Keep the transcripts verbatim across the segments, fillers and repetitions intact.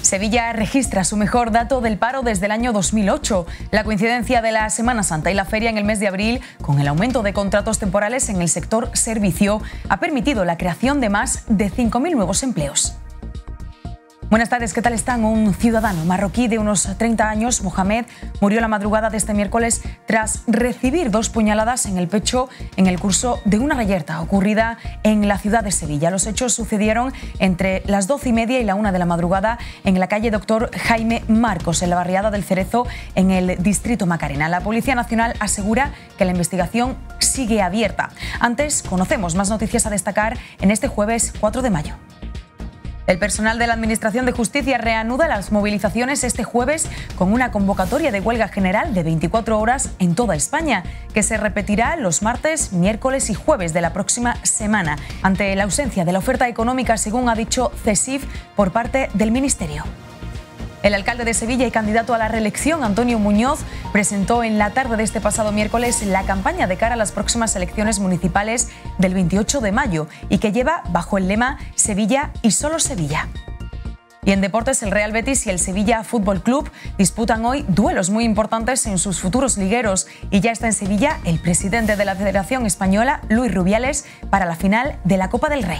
Sevilla registra su mejor dato del paro desde el año dos mil ocho. La coincidencia de la Semana Santa y la feria en el mes de abril, con el aumento de contratos temporales en el sector servicio, ha permitido la creación de más de cinco mil nuevos empleos. Buenas tardes, ¿qué tal están? Un ciudadano marroquí de unos treinta años, Mohamed, murió la madrugada de este miércoles tras recibir dos puñaladas en el pecho en el curso de una reyerta ocurrida en la ciudad de Sevilla. Los hechos sucedieron entre las doce y media y la una de la madrugada en la calle Doctor Jaime Marcos, en la barriada del Cerezo, en el distrito Macarena. La Policía Nacional asegura que la investigación sigue abierta. Antes, conocemos más noticias a destacar en este jueves cuatro de mayo. El personal de la Administración de Justicia reanuda las movilizaciones este jueves con una convocatoria de huelga general de veinticuatro horas en toda España, que se repetirá los martes, miércoles y jueves de la próxima semana, ante la ausencia de la oferta económica, según ha dicho CESIF, por parte del Ministerio. El alcalde de Sevilla y candidato a la reelección, Antonio Muñoz, presentó en la tarde de este pasado miércoles la campaña de cara a las próximas elecciones municipales del veintiocho de mayo y que lleva bajo el lema Sevilla y solo Sevilla. Y en deportes, el Real Betis y el Sevilla Fútbol Club disputan hoy duelos muy importantes en sus futuros ligueros y ya está en Sevilla el presidente de la Federación Española, Luis Rubiales, para la final de la Copa del Rey.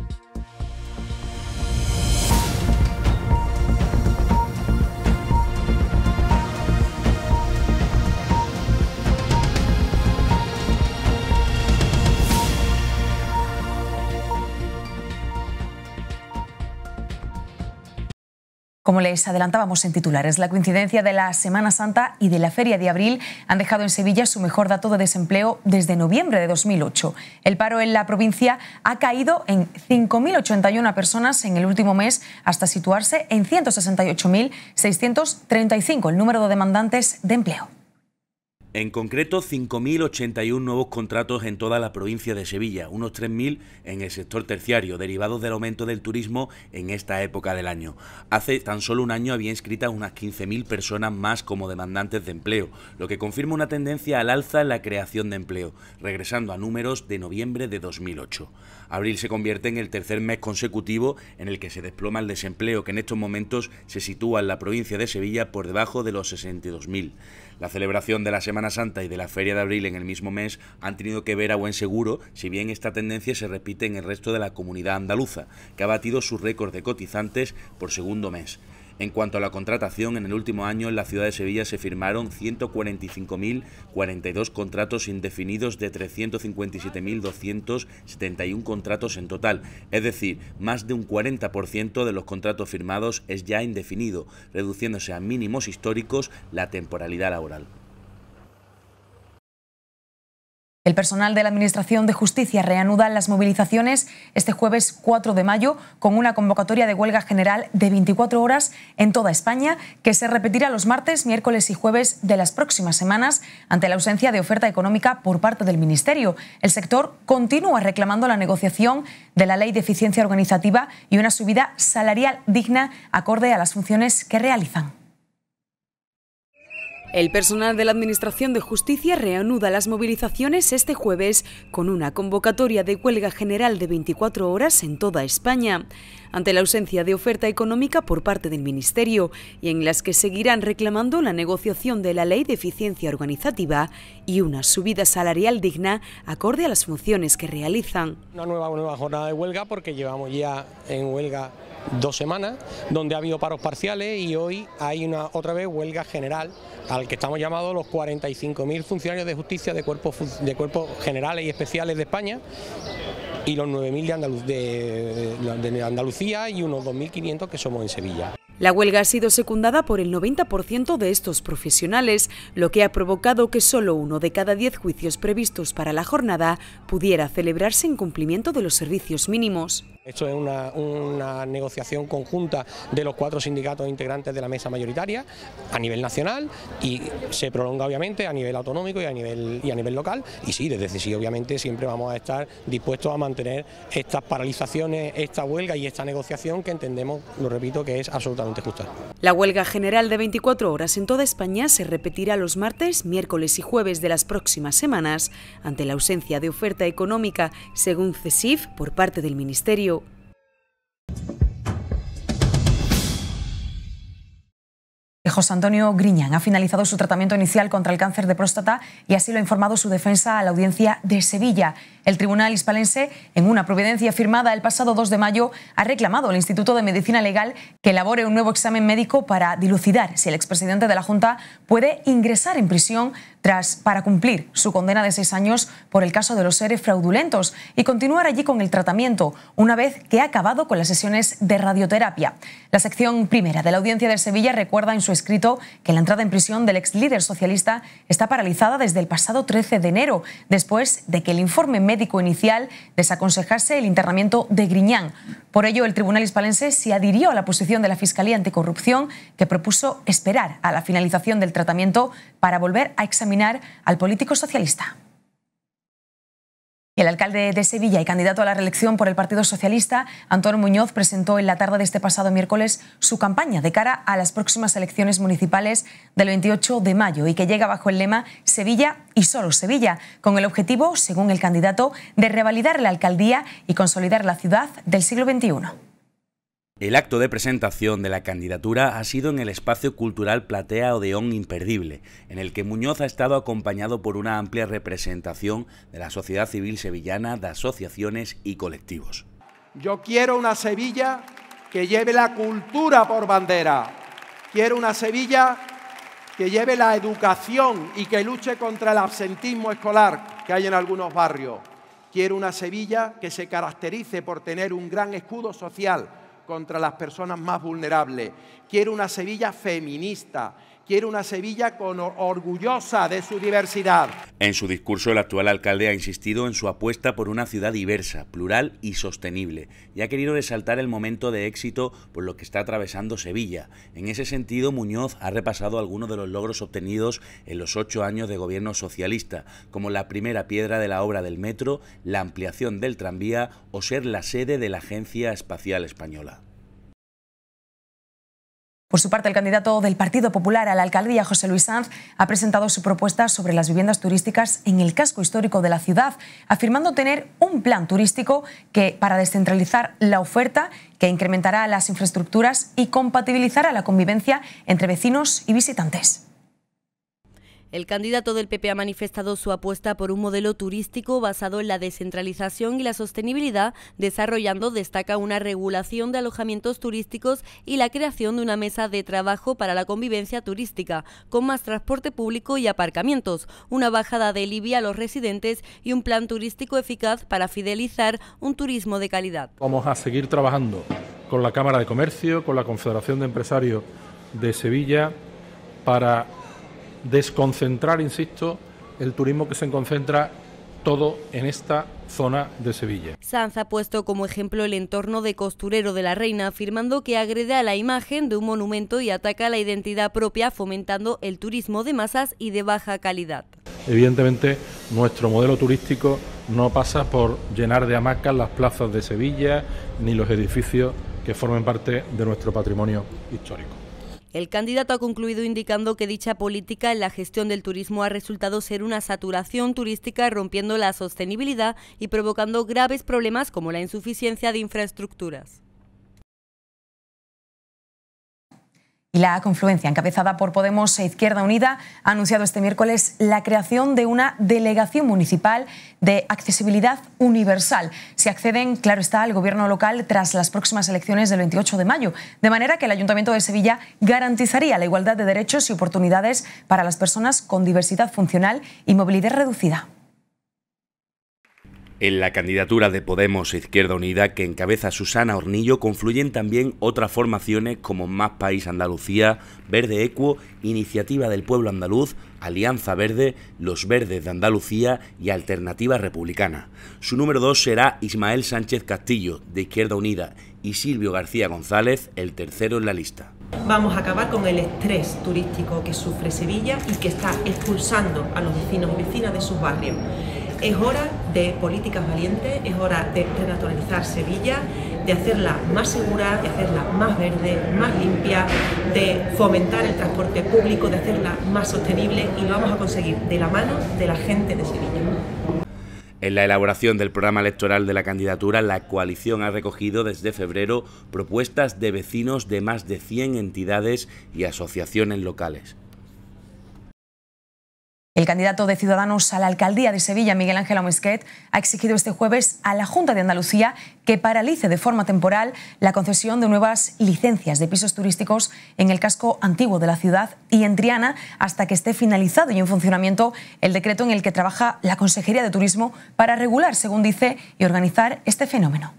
Como les adelantábamos en titulares, la coincidencia de la Semana Santa y de la Feria de Abril han dejado en Sevilla su mejor dato de desempleo desde noviembre de dos mil ocho. El paro en la provincia ha caído en cinco mil ochenta y una personas en el último mes hasta situarse en ciento sesenta y ocho mil seiscientos treinta y cinco el número de demandantes de empleo. En concreto, cinco mil ochenta y uno nuevos contratos en toda la provincia de Sevilla, unos tres mil en el sector terciario, derivados del aumento del turismo en esta época del año. Hace tan solo un año había inscritas unas quince mil personas más como demandantes de empleo, lo que confirma una tendencia al alza en la creación de empleo, regresando a números de noviembre de dos mil ocho. Abril se convierte en el tercer mes consecutivo en el que se desploma el desempleo, que en estos momentos se sitúa en la provincia de Sevilla por debajo de los sesenta y dos mil. La celebración de la Semana Santa y de la Feria de Abril en el mismo mes han tenido que ver a buen seguro, si bien esta tendencia se repite en el resto de la comunidad andaluza, que ha batido su récord de cotizantes por segundo mes. En cuanto a la contratación, en el último año en la ciudad de Sevilla se firmaron ciento cuarenta y cinco mil cuarenta y dos contratos indefinidos de trescientos cincuenta y siete mil doscientos setenta y uno contratos en total, es decir, más de un cuarenta por ciento de los contratos firmados es ya indefinido, reduciéndose a mínimos históricos la temporalidad laboral. El personal de la Administración de Justicia reanuda las movilizaciones este jueves cuatro de mayo con una convocatoria de huelga general de veinticuatro horas en toda España que se repetirá los martes, miércoles y jueves de las próximas semanas ante la ausencia de oferta económica por parte del Ministerio. El sector continúa reclamando la negociación de la Ley de Eficiencia Organizativa y una subida salarial digna acorde a las funciones que realizan. El personal de la Administración de Justicia reanuda las movilizaciones este jueves con una convocatoria de huelga general de veinticuatro horas en toda España, ante la ausencia de oferta económica por parte del Ministerio y en las que seguirán reclamando la negociación de la Ley de Eficiencia Organizativa y una subida salarial digna acorde a las funciones que realizan. Una nueva, nueva jornada de huelga porque llevamos ya en huelga dos semanas, donde ha habido paros parciales y hoy hay una otra vez huelga general al que estamos llamados los cuarenta y cinco mil funcionarios de justicia de cuerpos, de cuerpos generales y especiales de España y los nueve mil de, Andaluz, de, de Andalucía y unos dos mil quinientos que somos en Sevilla. La huelga ha sido secundada por el noventa por ciento de estos profesionales, lo que ha provocado que solo uno de cada diez juicios previstos para la jornada pudiera celebrarse en cumplimiento de los servicios mínimos. Esto es una, una negociación conjunta de los cuatro sindicatos integrantes de la mesa mayoritaria a nivel nacional y se prolonga obviamente a nivel autonómico y a nivel, y a nivel local. Y sí, desde sí obviamente siempre vamos a estar dispuestos a mantener estas paralizaciones, esta huelga y esta negociación que entendemos, lo repito, que es absolutamente justa. La huelga general de veinticuatro horas en toda España se repetirá los martes, miércoles y jueves de las próximas semanas ante la ausencia de oferta económica, según CESIF, por parte del Ministerio. José Antonio Griñán ha finalizado su tratamiento inicial contra el cáncer de próstata y así lo ha informado su defensa a la audiencia de Sevilla. El tribunal hispalense, en una providencia firmada el pasado dos de mayo, ha reclamado al Instituto de Medicina Legal que elabore un nuevo examen médico para dilucidar si el expresidente de la Junta puede ingresar en prisión tras para cumplir su condena de seis años por el caso de los ERE fraudulentos y continuar allí con el tratamiento, una vez que ha acabado con las sesiones de radioterapia. La sección primera de la audiencia de Sevilla recuerda en su escrito que la entrada en prisión del ex líder socialista está paralizada desde el pasado trece de enero, después de que el informe médico inicial desaconsejase el internamiento de Griñán. Por ello, el tribunal hispalense se adhirió a la posición de la Fiscalía Anticorrupción, que propuso esperar a la finalización del tratamiento para volver a examinar al político socialista. El alcalde de Sevilla y candidato a la reelección por el Partido Socialista, Antón Muñoz, presentó en la tarde de este pasado miércoles su campaña de cara a las próximas elecciones municipales del veintiocho de mayo y que llega bajo el lema Sevilla y solo Sevilla, con el objetivo, según el candidato, de revalidar la alcaldía y consolidar la ciudad del siglo veintiuno. El acto de presentación de la candidatura ha sido en el espacio cultural Platea Odeón Imperdible, en el que Muñoz ha estado acompañado por una amplia representación de la sociedad civil sevillana, de asociaciones y colectivos. Yo quiero una Sevilla que lleve la cultura por bandera, quiero una Sevilla que lleve la educación y que luche contra el absentismo escolar que hay en algunos barrios. Quiero una Sevilla que se caracterice por tener un gran escudo social contra las personas más vulnerables. Quiero una Sevilla feminista, quiero una Sevilla con orgullosa de su diversidad. En su discurso, el actual alcalde ha insistido en su apuesta por una ciudad diversa, plural y sostenible, y ha querido resaltar el momento de éxito por lo que está atravesando Sevilla. En ese sentido, Muñoz ha repasado algunos de los logros obtenidos en los ocho años de gobierno socialista, como la primera piedra de la obra del metro, la ampliación del tranvía o ser la sede de la Agencia Espacial Española. Por su parte, el candidato del Partido Popular a la alcaldía, José Luis Sanz, ha presentado su propuesta sobre las viviendas turísticas en el casco histórico de la ciudad, afirmando tener un plan turístico que, para descentralizar la oferta, que incrementará las infraestructuras y compatibilizará la convivencia entre vecinos y visitantes. El candidato del P P ha manifestado su apuesta por un modelo turístico basado en la descentralización y la sostenibilidad, desarrollando, destaca, una regulación de alojamientos turísticos y la creación de una mesa de trabajo para la convivencia turística, con más transporte público y aparcamientos, una bajada del I B I a los residentes y un plan turístico eficaz para fidelizar un turismo de calidad. Vamos a seguir trabajando con la Cámara de Comercio, con la Confederación de Empresarios de Sevilla, para desconcentrar, insisto, el turismo que se concentra todo en esta zona de Sevilla. Sanz ha puesto como ejemplo el entorno de Costurero de la Reina, afirmando que agrede a la imagen de un monumento y ataca la identidad propia, fomentando el turismo de masas y de baja calidad. Evidentemente, nuestro modelo turístico no pasa por llenar de hamacas las plazas de Sevilla ni los edificios que formen parte de nuestro patrimonio histórico. El candidato ha concluido indicando que dicha política en la gestión del turismo ha resultado ser una saturación turística, rompiendo la sostenibilidad y provocando graves problemas como la insuficiencia de infraestructuras. Y la confluencia, encabezada por Podemos e Izquierda Unida, ha anunciado este miércoles la creación de una delegación municipal de accesibilidad universal. Se acceden, claro está, al gobierno local tras las próximas elecciones del veintiocho de mayo, de manera que el Ayuntamiento de Sevilla garantizaría la igualdad de derechos y oportunidades para las personas con diversidad funcional y movilidad reducida. En la candidatura de Podemos e Izquierda Unida, que encabeza Susana Hornillo, confluyen también otras formaciones como Más País Andalucía, Verde Equo, Iniciativa del Pueblo Andaluz, Alianza Verde, Los Verdes de Andalucía y Alternativa Republicana. Su número dos será Ismael Sánchez Castillo, de Izquierda Unida, y Silvio García González, el tercero en la lista. Vamos a acabar con el estrés turístico que sufre Sevilla y que está expulsando a los vecinos y vecinas de sus barrios. Es hora de políticas valientes, es hora de renaturalizar Sevilla, de hacerla más segura, de hacerla más verde, más limpia, de fomentar el transporte público, de hacerla más sostenible, y lo vamos a conseguir de la mano de la gente de Sevilla. En la elaboración del programa electoral de la candidatura, la coalición ha recogido desde febrero propuestas de vecinos de más de cien entidades y asociaciones locales. El candidato de Ciudadanos a la alcaldía de Sevilla, Miguel Ángel Aumisquet, ha exigido este jueves a la Junta de Andalucía que paralice de forma temporal la concesión de nuevas licencias de pisos turísticos en el casco antiguo de la ciudad y en Triana hasta que esté finalizado y en funcionamiento el decreto en el que trabaja la Consejería de Turismo para regular, según dice, y organizar este fenómeno.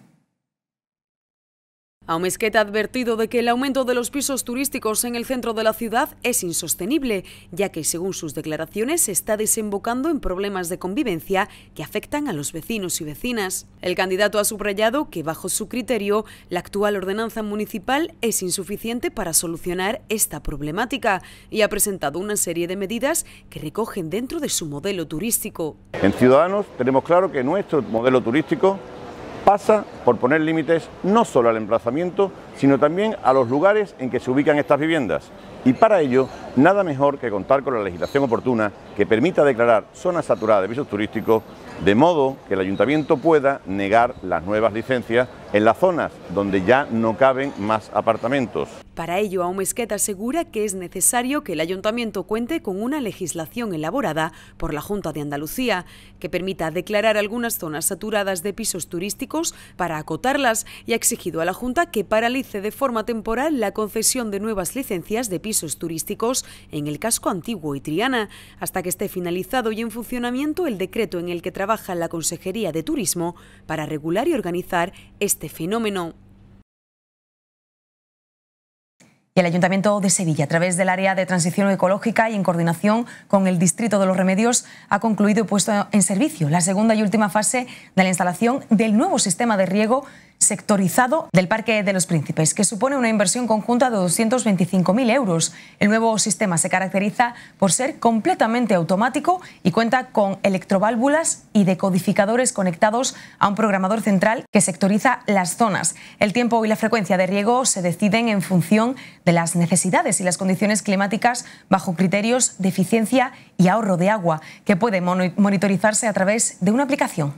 Aumisquet ha advertido de que el aumento de los pisos turísticos en el centro de la ciudad es insostenible, ya que, según sus declaraciones, se está desembocando en problemas de convivencia que afectan a los vecinos y vecinas. El candidato ha subrayado que, bajo su criterio, la actual ordenanza municipal es insuficiente para solucionar esta problemática y ha presentado una serie de medidas que recogen dentro de su modelo turístico. En Ciudadanos tenemos claro que nuestro modelo turístico pasa por poner límites no solo al emplazamiento, sino también a los lugares en que se ubican estas viviendas. Y para ello, nada mejor que contar con la legislación oportuna que permita declarar zonas saturadas de pisos turísticos, de modo que el ayuntamiento pueda negar las nuevas licencias en las zonas donde ya no caben más apartamentos. Para ello, Aumisquet asegura que es necesario que el ayuntamiento cuente con una legislación elaborada por la Junta de Andalucía que permita declarar algunas zonas saturadas de pisos turísticos para acotarlas y ha exigido a la Junta que paralice de forma temporal la concesión de nuevas licencias de pisos turísticos en el casco antiguo y Triana hasta que esté finalizado y en funcionamiento el decreto en el que trabaja la Consejería de Turismo para regular y organizar este fenómeno. Y el Ayuntamiento de Sevilla, a través del Área de Transición Ecológica y en coordinación con el Distrito de los Remedios, ha concluido y puesto en servicio la segunda y última fase de la instalación del nuevo sistema de riego sectorizado del Parque de los Príncipes, que supone una inversión conjunta de doscientos veinticinco mil euros. El nuevo sistema se caracteriza por ser completamente automático y cuenta con electroválvulas y decodificadores conectados a un programador central que sectoriza las zonas. El tiempo y la frecuencia de riego se deciden en función de las necesidades y las condiciones climáticas bajo criterios de eficiencia y ahorro de agua, que pueden monitorizarse a través de una aplicación.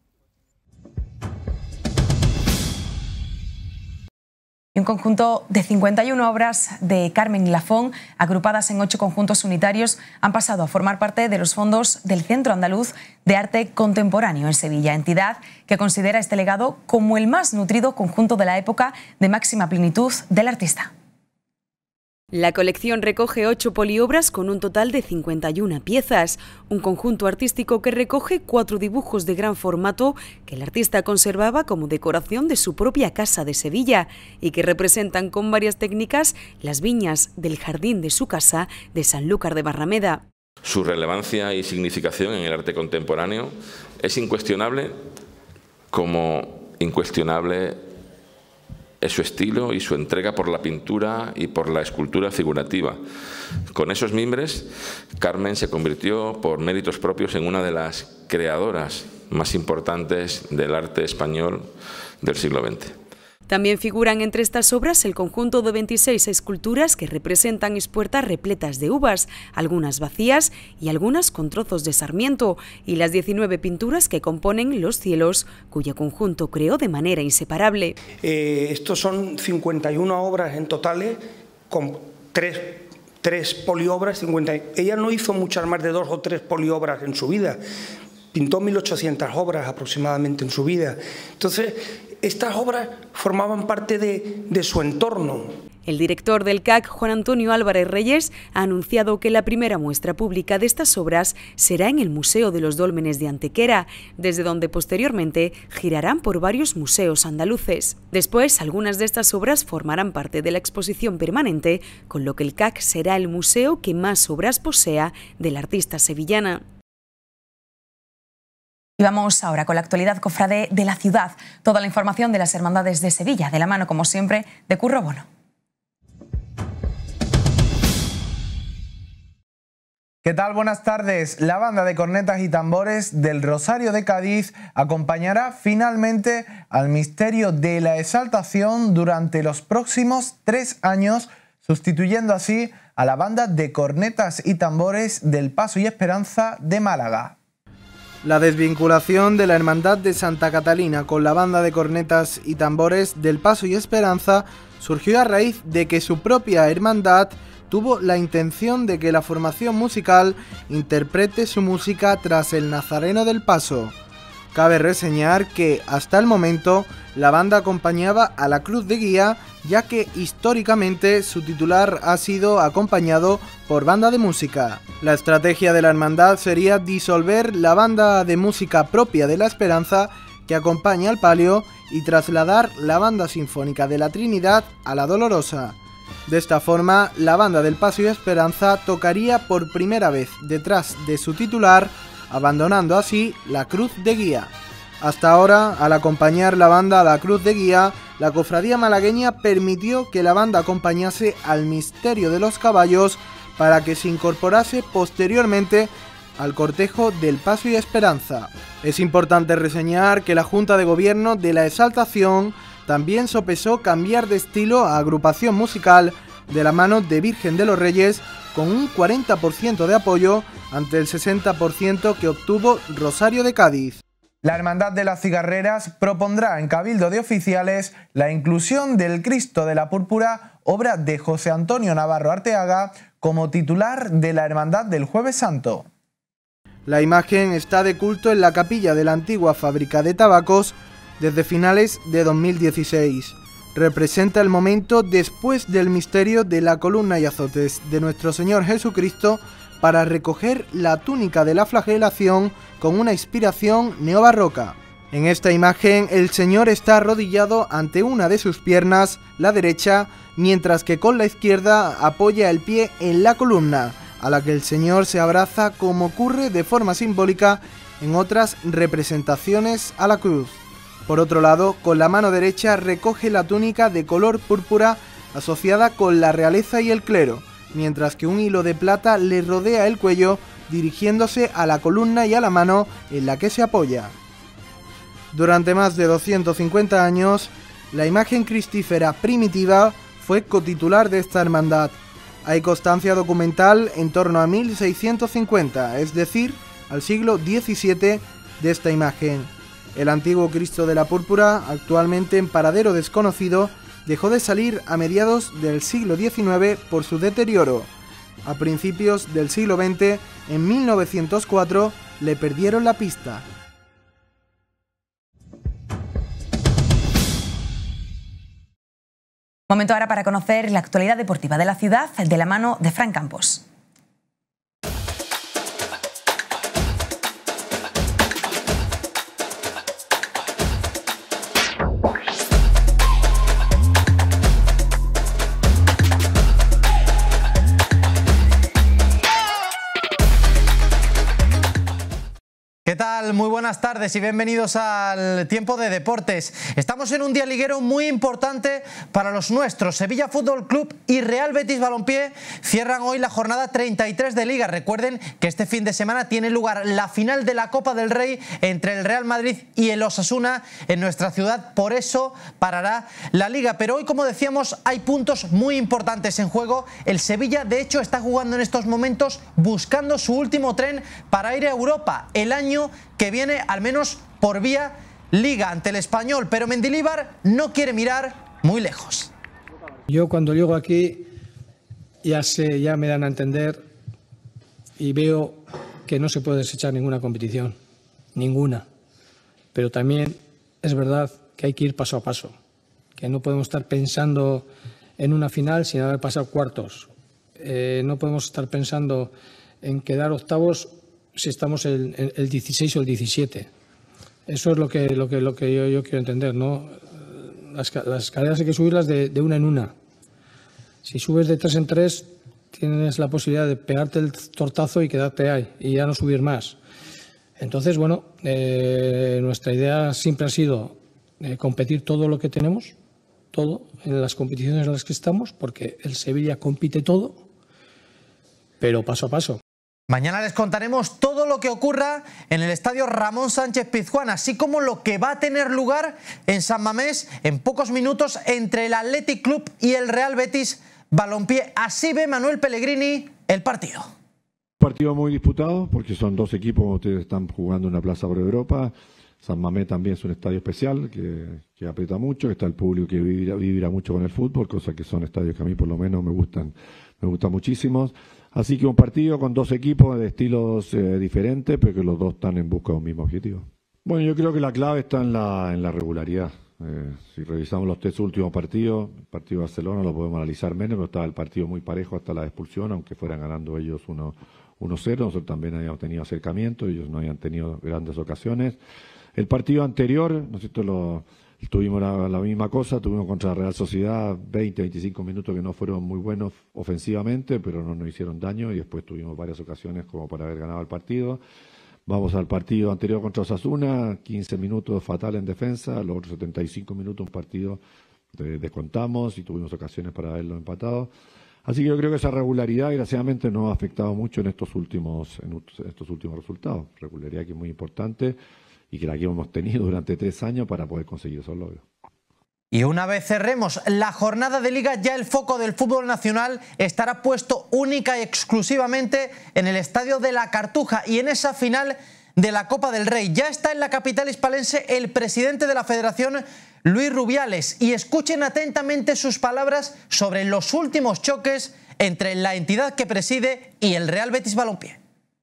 Un conjunto de cincuenta y una obras de Carmen Lafón, agrupadas en ocho conjuntos unitarios, han pasado a formar parte de los fondos del Centro Andaluz de Arte Contemporáneo en Sevilla, entidad que considera este legado como el más nutrido conjunto de la época de máxima plenitud del artista. La colección recoge ocho poliobras con un total de cincuenta y una piezas, un conjunto artístico que recoge cuatro dibujos de gran formato que el artista conservaba como decoración de su propia casa de Sevilla y que representan con varias técnicas las viñas del jardín de su casa de Sanlúcar de Barrameda. Su relevancia y significación en el arte contemporáneo es incuestionable, como incuestionable es su estilo y su entrega por la pintura y por la escultura figurativa. Con esos mimbres, Carmen se convirtió por méritos propios en una de las creadoras más importantes del arte español del siglo veinte. También figuran entre estas obras el conjunto de veintiséis esculturas que representan espuertas repletas de uvas, algunas vacías y algunas con trozos de sarmiento, y las diecinueve pinturas que componen los cielos, cuyo conjunto creó de manera inseparable. Eh, estos son cincuenta y una obras en totales, con tres, tres poliobras. cincuenta. Ella no hizo muchas más de dos o tres poliobras en su vida. Pintó mil ochocientas obras aproximadamente en su vida. Entonces, estas obras formaban parte de, de su entorno. El director del C A C, Juan Antonio Álvarez Reyes, ha anunciado que la primera muestra pública de estas obras será en el Museo de los Dólmenes de Antequera, desde donde posteriormente girarán por varios museos andaluces. Después, algunas de estas obras formarán parte de la exposición permanente, con lo que el C A C será el museo que más obras posea de la artista sevillana. Y vamos ahora con la actualidad cofrade de la ciudad. Toda la información de las hermandades de Sevilla, de la mano, como siempre, de Curro Bono. ¿Qué tal? Buenas tardes. La banda de cornetas y tambores del Rosario de Cádiz acompañará finalmente al misterio de la exaltación durante los próximos tres años, sustituyendo así a la banda de cornetas y tambores del Paso y Esperanza de Málaga. La desvinculación de la Hermandad de Santa Catalina con la banda de cornetas y tambores del Paso y Esperanza surgió a raíz de que su propia hermandad tuvo la intención de que la formación musical interprete su música tras el Nazareno del Paso. Cabe reseñar que, hasta el momento, la banda acompañaba a la Cruz de Guía, ya que históricamente su titular ha sido acompañado por banda de música. La estrategia de la hermandad sería disolver la banda de música propia de la Esperanza que acompaña al palio y trasladar la banda sinfónica de la Trinidad a la Dolorosa. De esta forma, la banda del Paso y Esperanza tocaría por primera vez detrás de su titular, abandonando así la Cruz de Guía. Hasta ahora, al acompañar la banda a la Cruz de Guía, la cofradía malagueña permitió que la banda acompañase al Misterio de los Caballos para que se incorporase posteriormente al cortejo del Paso y Esperanza. Es importante reseñar que la Junta de Gobierno de la Exaltación también sopesó cambiar de estilo a agrupación musical de la mano de Virgen de los Reyes, con un cuarenta por ciento de apoyo ante el sesenta por ciento que obtuvo Rosario de Cádiz. La Hermandad de las Cigarreras propondrá en Cabildo de Oficiales la inclusión del Cristo de la Púrpura, obra de José Antonio Navarro Arteaga, como titular de la Hermandad del Jueves Santo. La imagen está de culto en la capilla de la antigua fábrica de tabacos desde finales de dos mil dieciséis. Representa el momento después del misterio de la columna y azotes de nuestro Señor Jesucristo para recoger la túnica de la flagelación con una inspiración neobarroca. En esta imagen el Señor está arrodillado ante una de sus piernas, la derecha, mientras que con la izquierda apoya el pie en la columna, a la que el Señor se abraza como ocurre de forma simbólica en otras representaciones a la cruz. Por otro lado, con la mano derecha recoge la túnica de color púrpura asociada con la realeza y el clero, mientras que un hilo de plata le rodea el cuello dirigiéndose a la columna y a la mano en la que se apoya. Durante más de doscientos cincuenta años, la imagen cristífera primitiva fue cotitular de esta hermandad. Hay constancia documental en torno a mil seiscientos cincuenta, es decir, al siglo diecisiete, de esta imagen. El antiguo Cristo de la Púrpura, actualmente en paradero desconocido, dejó de salir a mediados del siglo diecinueve por su deterioro. A principios del siglo veinte, en mil novecientos cuatro, le perdieron la pista. Momento ahora para conocer la actualidad deportiva de la ciudad de la mano de Fran Campos. ¿Qué tal? Muy buenas tardes y bienvenidos al Tiempo de Deportes. Estamos en un día liguero muy importante para los nuestros. Sevilla Fútbol Club y Real Betis Balompié cierran hoy la jornada treinta y tres de Liga. Recuerden que este fin de semana tiene lugar la final de la Copa del Rey entre el Real Madrid y el Osasuna en nuestra ciudad. Por eso parará la Liga. Pero hoy, como decíamos, hay puntos muy importantes en juego. El Sevilla, de hecho, está jugando en estos momentos buscando su último tren para ir a Europa el año que viene, al menos por vía Liga, ante el Español, pero Mendilibar no quiere mirar muy lejos. Yo cuando llego aquí ya sé, ya me dan a entender y veo que no se puede desechar ninguna competición, ninguna, pero también es verdad que hay que ir paso a paso, que no podemos estar pensando en una final sin haber pasado cuartos, eh, no podemos estar pensando en quedar octavos si estamos el, el dieciséis o el diecisiete. Eso es lo que, lo que, lo que yo, yo quiero entender, ¿no? Las, las escaleras hay que subirlas de, de una en una. Si subes de tres en tres, tienes la posibilidad de pegarte el tortazo y quedarte ahí, y ya no subir más. Entonces, bueno, eh, nuestra idea siempre ha sido eh, competir todo lo que tenemos, todo, en las competiciones en las que estamos, porque el Sevilla compite todo, pero paso a paso. Mañana les contaremos todo lo que ocurra en el estadio Ramón Sánchez Pizjuán, así como lo que va a tener lugar en San Mamés en pocos minutos entre el Athletic Club y el Real Betis Balompié. Así ve Manuel Pellegrini el partido. partido muy disputado porque son dos equipos que ustedes están jugando una plaza por Europa. San Mamés también es un estadio especial que, que aprieta mucho, que está el público que vibra, vibra mucho con el fútbol, cosas que son estadios que a mí por lo menos me gustan, me gustan muchísimos. Así que un partido con dos equipos de estilos eh, diferentes, pero que los dos están en busca de un mismo objetivo. Bueno, yo creo que la clave está en la, en la regularidad. Eh, si revisamos los tres últimos partidos, el partido de Barcelona lo podemos analizar menos, pero estaba el partido muy parejo hasta la expulsión, aunque fueran ganando ellos uno cero, nosotros también habíamos tenido acercamiento, ellos no habían tenido grandes ocasiones. El partido anterior, ¿no es cierto?, lo, tuvimos la, la misma cosa, tuvimos contra la Real Sociedad veinte, veinticinco minutos que no fueron muy buenos ofensivamente, pero no nos hicieron daño y después tuvimos varias ocasiones como para haber ganado el partido. Vamos al partido anterior contra Osasuna, quince minutos fatal en defensa, los otros setenta y cinco minutos un partido de, descontamos y tuvimos ocasiones para haberlo empatado. Así que yo creo que esa regularidad, desgraciadamente, nos ha afectado mucho en estos últimos, en estos últimos resultados. Regularidad que es muy importante y que la que hemos tenido durante tres años para poder conseguir esos logros. Y una vez cerremos la jornada de Liga, ya el foco del fútbol nacional estará puesto única y exclusivamente en el Estadio de la Cartuja y en esa final de la Copa del Rey. Ya está en la capital hispalense el presidente de la Federación, Luis Rubiales, y escuchen atentamente sus palabras sobre los últimos choques entre la entidad que preside y el Real Betis Balompié.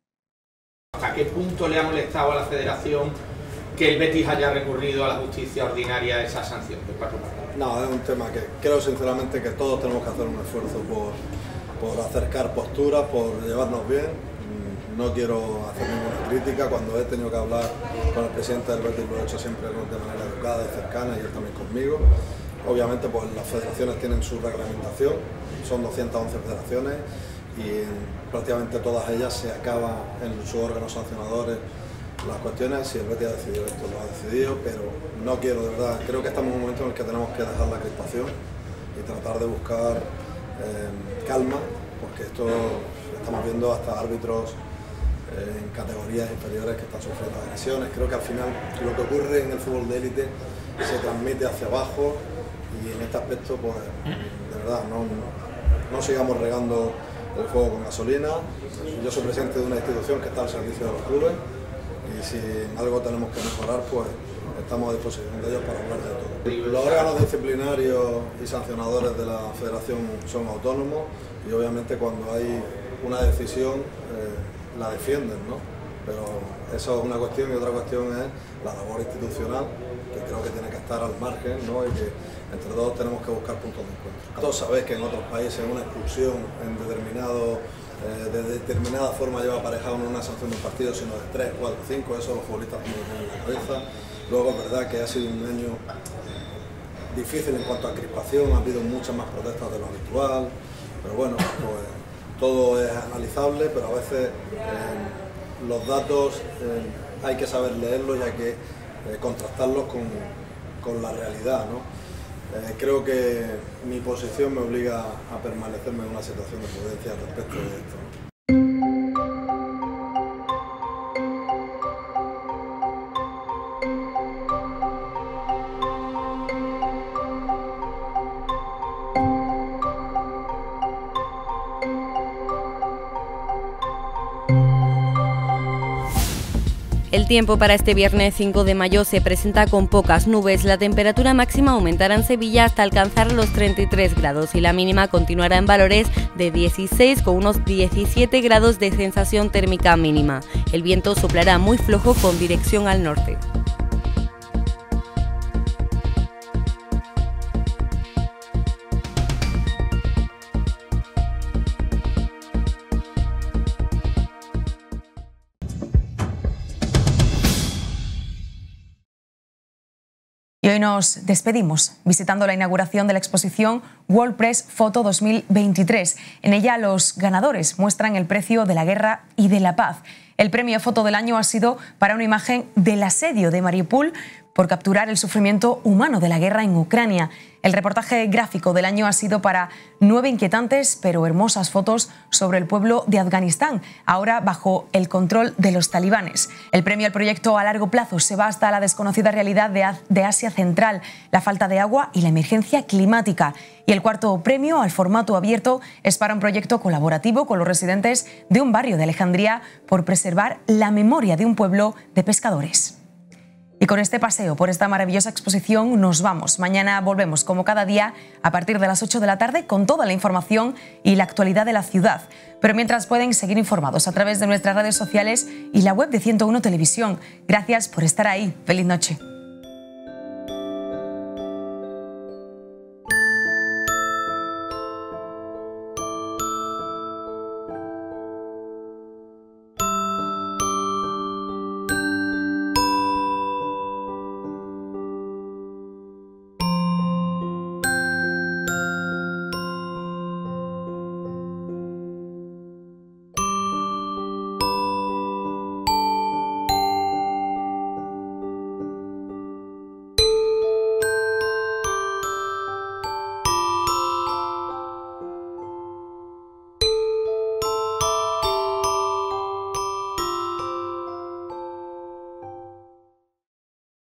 ¿Hasta qué punto le ha molestado a la Federación que el Betis haya recurrido a la justicia ordinaria esa sanción de cuatro partidos? No, es un tema que creo sinceramente que todos tenemos que hacer un esfuerzo por, por acercar posturas, por llevarnos bien. No quiero hacer ninguna crítica. Cuando he tenido que hablar con el presidente del Betis lo he hecho siempre de manera educada y cercana y él también conmigo. Obviamente pues las federaciones tienen su reglamentación, son doscientas once federaciones y en prácticamente todas ellas se acaba en sus órganos sancionadores las cuestiones. Si el Betis ha decidido esto, lo ha decidido, pero no quiero, de verdad, creo que estamos en un momento en el que tenemos que dejar la crispación y tratar de buscar eh, calma, porque esto estamos viendo hasta árbitros en categorías inferiores que están sufriendo agresiones. Creo que al final lo que ocurre en el fútbol de élite se transmite hacia abajo y en este aspecto pues de verdad no, no sigamos regando el fuego con gasolina. Yo soy presidente de una institución que está al servicio de los clubes y si en algo tenemos que mejorar pues estamos a disposición de ellos para hablar de todo. Los órganos disciplinarios y sancionadores de la federación son autónomos y obviamente cuando hay una decisión eh, la defienden, ¿no? Pero eso es una cuestión y otra cuestión es la labor institucional, que creo que tiene que estar al margen, ¿no? Y que entre todos tenemos que buscar puntos de encuentro. Todos sabéis que en otros países una expulsión en determinado, eh, de determinada forma lleva aparejado no una sanción de un partido, sino de tres, cuatro, cinco, eso los futbolistas no lo tienen en la cabeza. Luego es verdad que ha sido un año difícil en cuanto a crispación, ha habido muchas más protestas de lo habitual, pero bueno, pues todo es analizable, pero a veces eh, los datos eh, hay que saber leerlos y hay que eh, contrastarlos con, con la realidad, ¿no? Eh, creo que mi posición me obliga a permanecerme en una situación de prudencia respecto de esto, ¿no? El tiempo para este viernes cinco de mayo se presenta con pocas nubes. La temperatura máxima aumentará en Sevilla hasta alcanzar los treinta y tres grados y la mínima continuará en valores de dieciséis con unos diecisiete grados de sensación térmica mínima. El viento soplará muy flojo con dirección al norte. Y hoy nos despedimos visitando la inauguración de la exposición World Press Photo dos mil veintitrés. En ella los ganadores muestran el precio de la guerra y de la paz. El premio Foto del año ha sido para una imagen del asedio de Mariupol por capturar el sufrimiento humano de la guerra en Ucrania. El reportaje gráfico del año ha sido para nueve inquietantes pero hermosas fotos sobre el pueblo de Afganistán, ahora bajo el control de los talibanes. El premio al proyecto a largo plazo se va hasta la desconocida realidad de Asia Central, la falta de agua y la emergencia climática. Y el cuarto premio al formato abierto es para un proyecto colaborativo con los residentes de un barrio de Alejandría por preservar la memoria de un pueblo de pescadores. Y con este paseo por esta maravillosa exposición nos vamos. Mañana volvemos como cada día a partir de las ocho de la tarde con toda la información y la actualidad de la ciudad. Pero mientras pueden seguir informados a través de nuestras redes sociales y la web de ciento uno Televisión. Gracias por estar ahí. Feliz noche.